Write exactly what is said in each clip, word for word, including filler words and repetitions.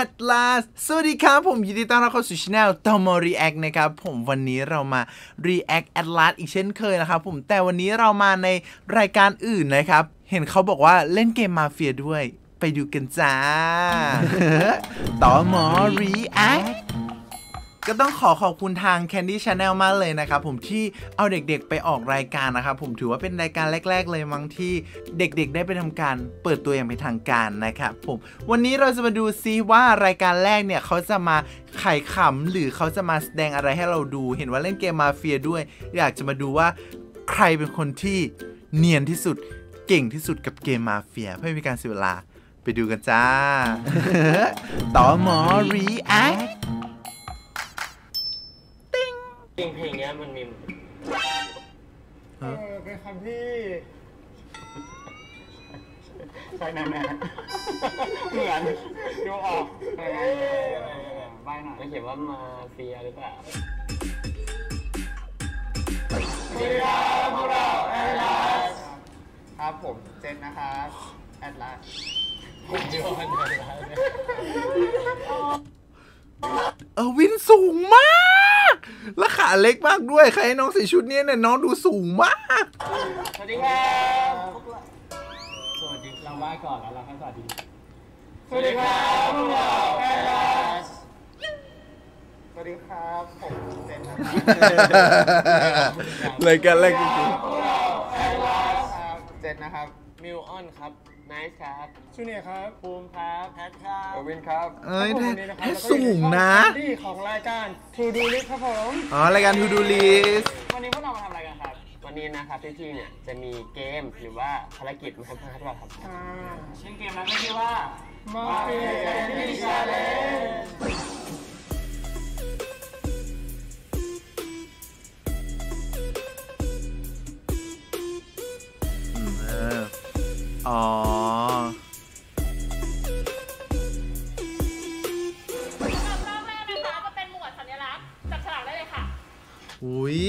at last สวัสดีครับผมยินดีต้อนรับเข้าสู่ช่องตอมอ React นะครับผมวันนี้เรามา React at last อีกเช่นเคยนะครับผมแต่วันนี้เรามาในรายการอื่นนะครับเห็นเขาบอกว่าเล่นเกมมาเฟียด้วยไปดูกันจ้า ตอมอ React ก็ต้องขอขอบคุณทาง Candy Channel มากเลยนะครับผมที่เอาเด็กๆไปออกรายการนะครับผมถือว่าเป็นรายการแรกๆเลยมั้งที่เด็กๆได้ไปทำการเปิดตัวอย่างเป็นทางการนะครับผมวันนี้เราจะมาดูซิว่ารายการแรกเนี่ยเขาจะมาไขขำหรือเขาจะมาแสดงอะไรให้เราดูเห็นว่าเล่นเกมมาเฟียด้วยอยากจะมาดูว่าใครเป็นคนที่เนียนที่สุดเก่งที่สุดกับเกมมาเฟียเพื่อไม่ให้การเสียเวลาไปดูกันจ้า ต่อหมอ React เพลงเพลงนี้มันมีเออเป็นคำที่ใช่แน่ๆเหมือนดูออกใบหน่อยมันเขียนว่ามาเฟียหรือเปล่าสวัสดีครับพวกเราแอดลาสครับผมเจนนะครับแอดลาสผมยอดเออวินสูงมากและขาเล็กมากด้วยใครให้น้องใส่ชุดนี้เนี่ยน้องดูสูงมากสวัสดีครับสวัสดีเราไหว้ก่อนแล้วเราค่อยสวัสดีสวัสดีครับพวกเราแอดลาสสวัสดีครับผมเจนนะครับรายการแรกจริงๆพวกเราแอดลาสครับเจนนะครับมิวออนครับไนท์ครับชูเนียครับภูมิครับแพทครับเอวินครับเอ้ยแพทสูงนะที่ของรายการ To Do List ครับผมอ๋อรายการ To Do List วันนี้พวกเรามาทำอะไรกันครับวันนี้นะครับพี่ๆเนี่ยจะมีเกมหรือว่าภารกิจมาทำให้เราครับอ่าเช่นเกมนั้นชื่อว่า Mafia Candy Challenge อ๋ออุ้ย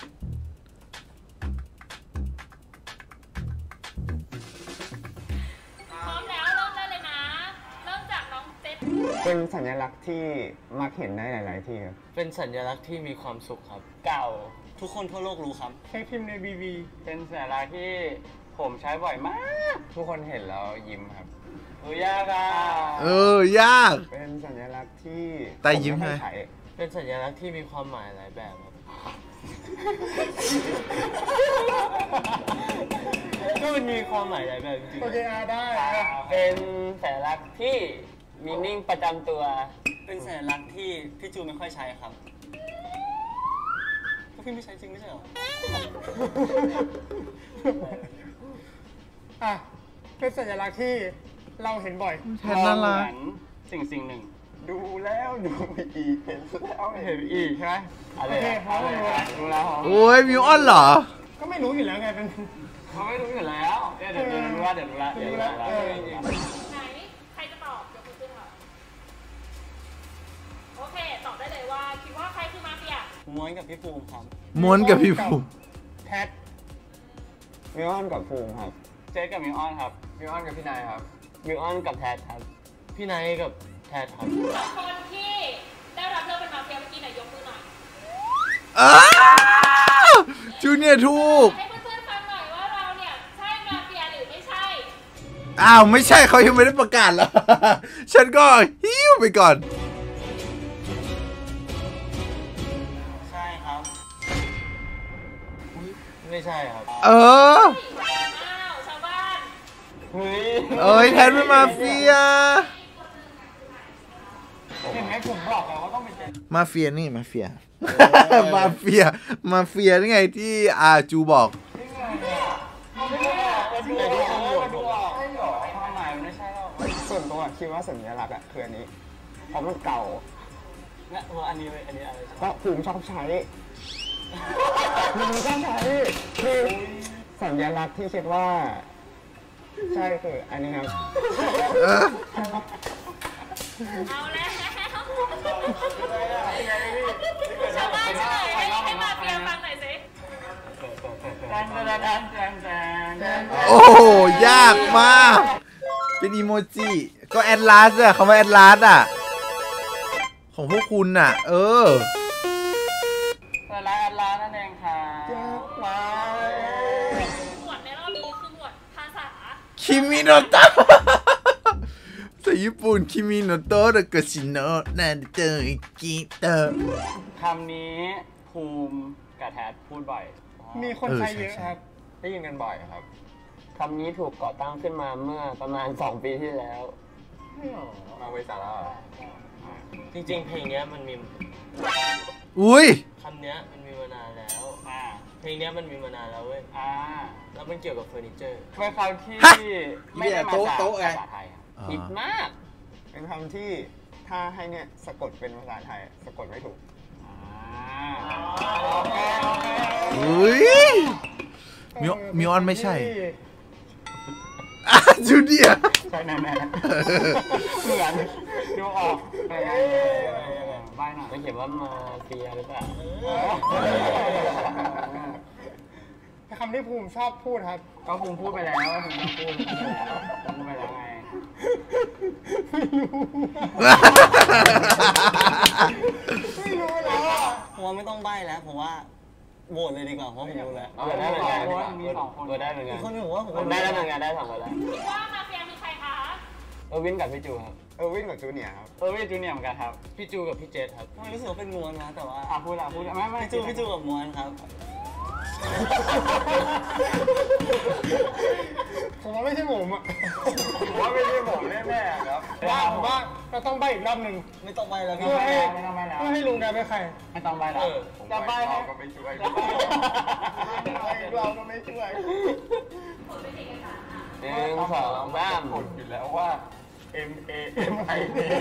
พร้อมแล้วเริ่มได้เลยนะเริ่มจากน้องเจษเป็นสัญลักษณ์ที่มักเห็นได้หลายๆที่ครับเป็นสัญลักษณ์ที่มีความสุขครับเก่าทุกคนทั่วโลกรู้ครับให้พิมพ์ใน บี บีเป็นสัญลักษณ์ที่ผมใช้บ่อยมากทุกคนเห็นแล้วยิ้มครับเออยากอ่ะเออยากเป็นสัญลักษณ์ที่แต่ยิ้มเลยเป็นสัญลักษณ์ที่มีความหมายหลายแบบครับก็มันมีความหมายหลายแบบจริงๆโอเคได้เป็นสัญลักษณ์ที่มีนิ่งประจำตัวเป็นสัญลักษณ์ที่พี่จูไม่ค่อยใช้ครับก็พี่ไม่ใช้จริงไม่ใช่หรออ่ะเป็นสัญลักษณ์ที่เราเห็นบ่อยแทนน่ารักสิ่งสิ่งหนึ่งดูแล้วดูอีกเห็นแล้วเห็นอีกใช่ไหมโอเคพร้อมเลยดูแล้วโอ้ยมิวออนเหรอก็ไม่รู้อยู่แล้วไงเป็นเขาไม่รู้อยู่แล้วเดี๋ยวเดี๋ยวรู้ว่าเดี๋ยวรู้ละเดี๋ยวรู้ละไหนใครจะตอบยกมือขึ้นค่ะโอเคตอบได้เลยว่าคิดว่าใครคือมาเฟียม้วนกับพี่ภูมิครับม้วนกับพี่ภูมิแพทมิวออนกับภูมิครับเจสกับมิวออนครับมิวออนกับพี่นายครับมิวออนกับแพทครับพี่นายกับแพทครับคนที่ได้รับเลือกเป็นมาเฟียเมื่อกี้ไหนยกมือหน่อยจูเนียร์ถูกให้เพื่อนๆฟังหน่อยว่าเราเนี่ยใช่มาเฟียหรือไม่ใช่อ้าวไม่ใช่เขายังไม่ได้ประกาศแล้วฉันก็ฮิ้วไปก่อนใช่ครับไม่ใช่ครับเอออ้าวชาวบ้านเฮ้ยเอ้ยแทนเป็นมาเฟียเห็นไหมผมบอกแล้วว่าต้องเป็นมาเฟียนี่มาเฟียมาเฟียมาเฟียนี่ไงที่อาจูบอกส่วนตัวคิดว่าสัญลักษณ์อ่ะคืออันนี้เพราะมันเก่าเนี่ยว่าอันนี้เลยอันนี้อะไรก็ภูมิชอบใช้ภูมิชอบใช้คือสัญลักษณ์ที่คิดว่าใช่คืออันนี้ครับเอาแล้วชาวบ้านเฉลยให้มาเฟียฟังหน่อยสิโอ้โหยากมากเป็นอีโมจิก็แอดลาสอะเขามาแอดลาสอะของพวกคุณน่ะ เออแสนรักแอดลาสนั่นเองค่ะมาหมวดในรอบนี้คือหมวดภาษาคิมิโนโตะภาษาญี่ปุ่นคิมิโนโตะแล้วก็ชิโนะนาเตอร์กิเตอร์คำนี้ภูมิกับแทดพูดบ่อยมีคนใช้เยอะครับได้ยินกันบ่อยครับคำนี้ถูกก่อตั้งขึ้นมาเมื่อประมาณสองปีที่แล้วมาเวสาระจริงๆเพลงเนี้ยมันมีอุ้ยคำเนี้ยมันมีมานานแล้วอ่าเพลงเนี้ยมันมีมานานแล้วเว้ยอ่าแล้วมันเกี่ยวกับเฟอร์นิเจอร์เป็นคำที่ไม่ได้มาจากภาษาไทยครับผิดมากเป็นคำที่ถ้าให้เนี่ยสะกดเป็นภาษาไทยสะกดไม่ถูกโอเคโอเคอุ้ยมิวมิวออนไม่ใช่อ่ะจูเดียใช่แน่ๆเหมือนดูออกไปใบหน่อยไม่เขียนว่ามาเฟียหรือเปล่าคำที่ภูมิชอบพูดครับก็ภูมิพูดไปแล้วภูมิพูดพูดไปแล้วไงไม่รู้แล้วอ่ะผมว่าไม่ต้องใบ้แล้วผมว่าโหวตเลยดีกว่าเพราะผมรู้แล้วเออได้เหมือนกันมีสองคนได้เหมือนกัอีนกคนหนึ่งผมว่าผมได้แล้วเหมือนกันได้สองคนแล้วคิดว่ามาเฟียคือใครคะเออวินกับพี่จูครับเออวิ่งกับจูเนียร์ครับเออวินจูเนียร์เหมือนกันครับพี่จูกับพี่เจษครับทำไมรู้สึกว่าเป็นมวลนะแต่ว่าอ่ะพูดอ่ะพูดไม่ไม่พี่จูพี่จูกับมวลครับผมว่าไม่ใช่ผมอ่ะผมว่าไม่ใช่ผมแน่ๆครับว่าผมว่าเราต้องใบอีกรอบหนึ่งไม่ต้องใบ้แล้วพี่เพื่อให้ไม่ต้องใบ้แล้วเพื่อให้ลุงได้เป็นใครไม่ต้องใบแล้วจะใบให้ก็ไม่ช่วยเราก็ไม่ช่วยหนึ่งสองสามผลอยู่แล้วว่า M A M I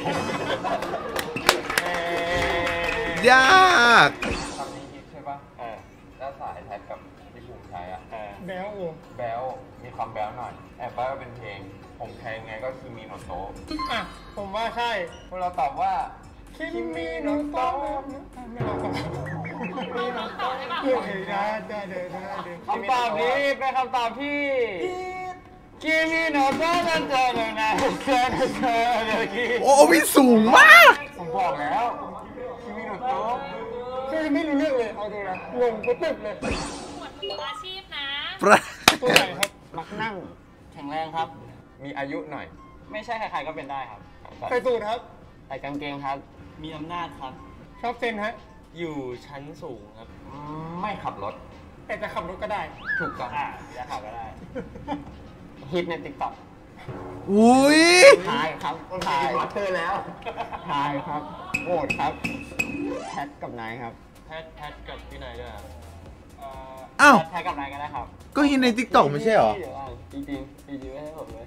A ยากคำนี้ฮิตใช่ปะเออแล้วสายแท็กกับที่ภูมิใช้อะเออแบลโอแบลมีความแบลหน่อย แอบว่าเป็นเพลง ผมแทงไงก็คือมีโนโตะอ่ะผมว่าใช่พวกเราตอบว่าคิมิโนโตะไม่ลองตอบมีน้องต่อได้ป่ะเพื่อให้ได้ได้ได้ได้ได้คำตอบนี้เป็นคำตอบที่กิมิโนโตะนั่นเจอเลยนะเจอเจอเดี๋ยวกี้โอ้วิสูงมากผมบอกแล้วคิมิโนโตะคือไม่รู้เรื่องเลยเอาดูนะงงไปตึ๊บเลยหมวดมืออาชีพนะประตัวไหนครับมักนั่งแข็งแรงครับมีอายุหน่อยไม่ใช่ใครๆก็เป็นได้ครับใส่สูตรครับใส่กางเกงครับมีอำนาจครับชอบเซนฮะอยู่ชั้นสูงครับไม่ขับรถแต่จะขับรถก็ได้ถูกต้องอ่าจะข่าวก็ได้ ฮิตในติ๊กต็อกอุ้ยถ่ายครับถ่ายวัดเธอแล้วถ่ายครับโหวตครับแพทกับนายครับแพทแพทกับพี่นายด้วยครับอ้าวแพทกับนายก็ได้ครับก็ฮิตในทิกตอกไม่ใช่เหรอเดี๋ยวก่อนจริงๆจริงๆไม่ให้ผมเลย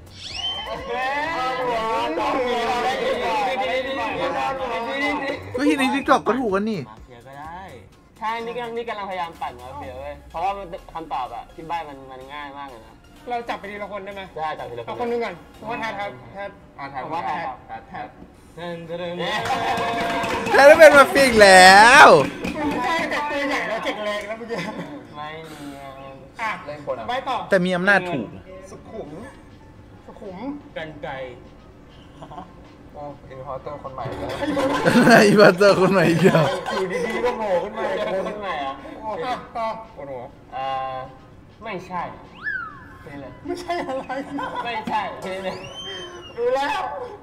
ก็ฮิตในทิกตอกก็ถูกกันนี่มาเฟียก็ได้ใช่นี่กำลังนี่กำลังพยายามปั่นมาเฟียเว้ยเพราะว่ามันคำตอบอะที่ใบ้มันมันง่ายมากเลยนะเราจับไปทีละคนได้ไหมได้จากทีละคเอานคนหนึงก่อนผมว่าแทนครับแทนอ่าแทนผมว่าแทนครับแทนแทนเดินเดินเนี่ยแค่ได้เป็นมาเฟียอีกแล้วไม่ใช่แต่ตัวใหญ่แล้วเจ็กแรงแล้วเมื่อกี้ไม่เนียนอ่ะเล่นคนอ่ะใบต่อแต่มีอำนาจถูกสุขุมสุขุมกันไกลโอ้อินพอร์เตอร์คนใหม่เลยอีบัตเตอร์คนใหม่อีกแล้วอยู่ดีๆก็โผล่ขึ้นมาโผล่ขึ้นมาอ่ะอ่ะต่อปวดหัวเอ่อไม่ใช่นี่เลยไม่ใช่อะไรไม่ใช่นี่เลยดูแล้ว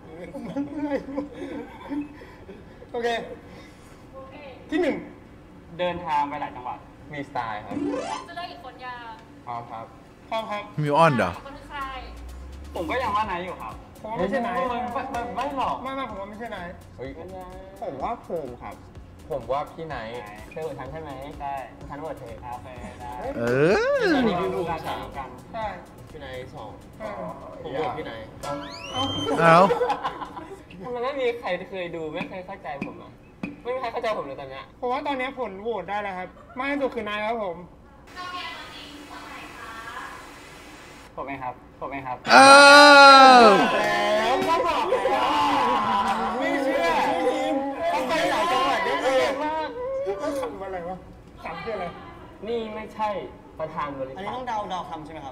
โอเค ที่หนึ่งเดินทางไปหลายจังหวัดมีสไตล์ครับจะเลือกอีกคนยาพร้อมครับพร้อมครับมิวออนเหรอคนคือใครผมก็ยังว่าไหนอยู่ครับผมว่าไม่ใช่ไหนไม่ไม่ไม่หรอกไม่ไม่ผมว่าไม่ใช่ไหนเฮ้ยผมว่าภูมิครับผมว่าพี่ไนท์เธอโหวตฉันใช่ไหมใช่ฉันโหวตเธอโอเคได้เออตอนนี้พี่บูมสามกันใช่พี่นายสองเออผมโหวตพี่นายเอาทำไมไม่มีใครเคยดูไม่เคยเข้าใจผมอ่ะไม่มีใครเข้าใจผมเลยตอนเนี้ยผมว่าตอนนี้ผลโหวตได้แล้วครับมากที่สุดคือนายครับผมผมเองครับผมเองครับเออแล้วก็บอกแล้วไม่เชื่อไม่จริงเขาไปหลายจังหวัดได้เลยมากเขาขำอะไรวะขำคืออะไรนี่ไม่ใช่ประธานบริอันษันี้ทต้องเดาเดาคำใช่ไหมครับ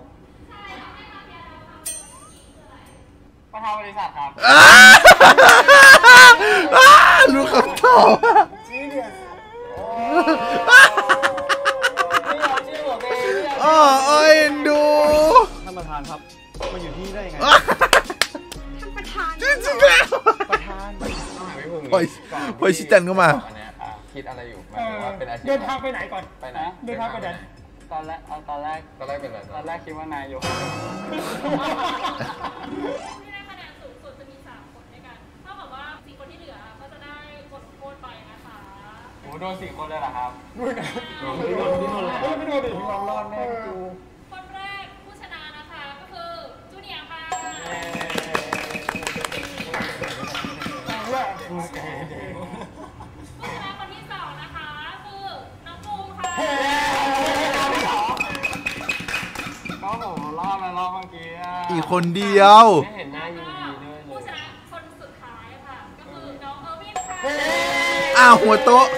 ประธานบริษัทครับอ้าอ้ารู้คำตพอยพอยชิจันก็มาอันเนี้ยอ่ะคิดอะไรอยู่หมายถึงว่าเป็นอาชีพเดินทางไปไหนก่อนไปไหนเดินทางไปไหนตอนแรกเอาตอนแรกตอนแรกเป็นอะไรตอนแรกคิดว่านายกที่ได้คะแนนสูงสุดจะมีสามคนด้วยกันเท่ากับว่าสี่คนที่เหลือก็จะได้บทลงโทษไปนะคะโอ้โดนสี่คนเลยเหรอครับไม่โดนดิไม่โดนดิลองรอดแน่จูคนแรกผู้ชนะนะคะก็คือจูเนียร์ค่ะ ผู้ชนะคนที่สองนะคะคือน้องปูค่ะก็ผมรอดมารอบเมื่อกี้อ่ะอีกคนเดียวไม่เห็นหน้ายินดีด้วยเลผู้ยชนะคนสุดท้ายค่ะก็คือน้องเออร์วินค่ะอ้าวหัวโต๊ะ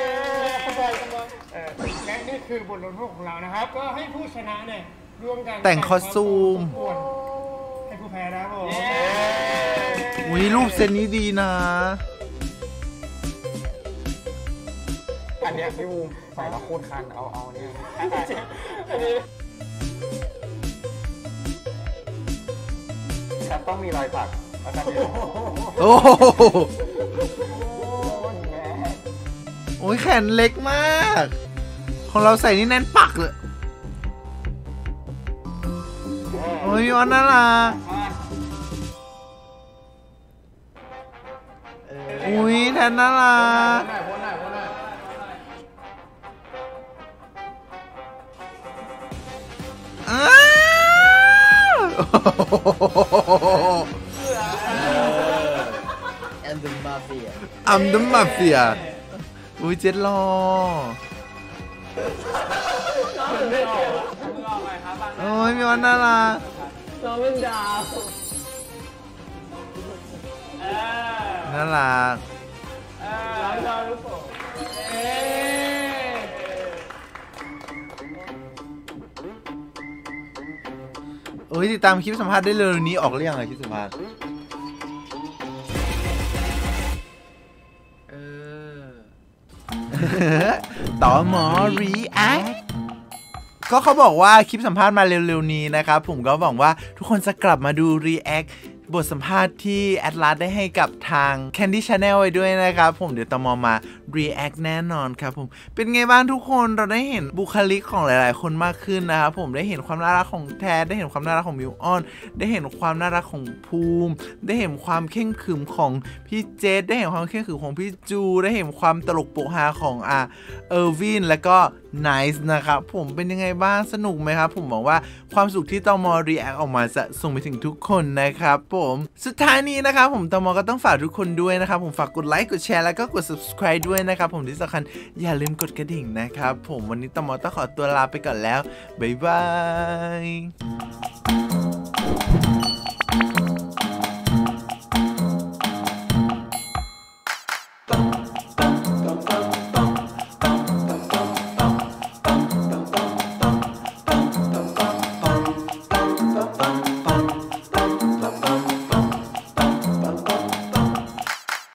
และนี่คือบทลงโทษของเรานะครับ ก็ให้ผู้ชนะเนี่ยร่วมกันแต่งคอสตูมให้ผู้แพ้นะครับผมอุ้ยรูปเซตนี้ดีนะอันเนี้ยพี่บูมใส่แล้วโคตรคันเอาเอาเนี่ยครับต้องมีรอยสักแล้วกันเนี่ยโอ้โหโอ้ยแขนเล็กมาก ของเราใส่นี่แน่นปักเลย โอ้ยย้อนน่ารักอุ้ยแทนน่ารักอ้าว And the Mafia อัมดัมมาเฟียอุ้ยเจ็ดลอโอ้ยมีวันน่ารักน้องเป็นดาวน่ารักโอ้ยติดตามคลิปสัมภาษณ์ได้เลยวันนี้ออกเรื่องอะไรคลิปสัมภาษณ์ต่อหมอ react ก็เขาบอกว่าคลิปสัมภาษณ์มาเร็วๆนี้นะครับผมก็หวังว่าทุกคนจะกลับมาดู react บทสัมภาษณ์ที่ Atlas ได้ให้กับทาง Candy Channel ไว้ด้วยนะครับผมเดี๋ยวตอมอมา react แน่นอนครับผมเป็นไงบ้างทุกคนเราได้เห็นบุคลิกของหลายๆคนมากขึ้นนะครับผมได้เห็นความน่ารักของแทนได้เห็นความน่ารักของมิวออนได้เห็นความน่ารักของภูมิได้เห็นความเข่งขรึมของพี่เจษได้เห็นความเข่งขรึมของพี่จูได้เห็นความตลกโปกฮาของอ่ะเออร์วินแล้วก็ไนซ์นะครับผมเป็นยังไงบ้างสนุกไหมครับผมหวังว่าความสุขที่ตม react ออกมาจะส่งไปถึงทุกคนนะครับผมสุดท้ายนี้นะครับผมตมก็ต้องฝากทุกคนด้วยนะครับผมฝากกดไลค์กดแชร์แล้วก็กด subscribe ด้วยนะครับผมที่สำคัญอย่าลืมกดกระดิ่งนะครับผมวันนี้ตมต้องขอตัวลาไปก่อนแล้วบ๊ายบาย